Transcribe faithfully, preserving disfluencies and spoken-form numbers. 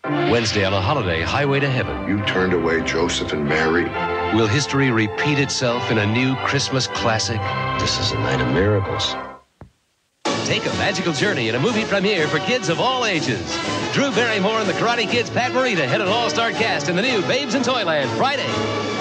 Wednesday on a holiday, Highway to Heaven. You turned away Joseph and Mary. Will history repeat itself in a new Christmas classic? This is a night of miracles. Take a magical journey in a movie premiere for kids of all ages. Drew Barrymore and the Karate Kid's Pat Morita head an all-star cast in the new Babes in Toyland Friday.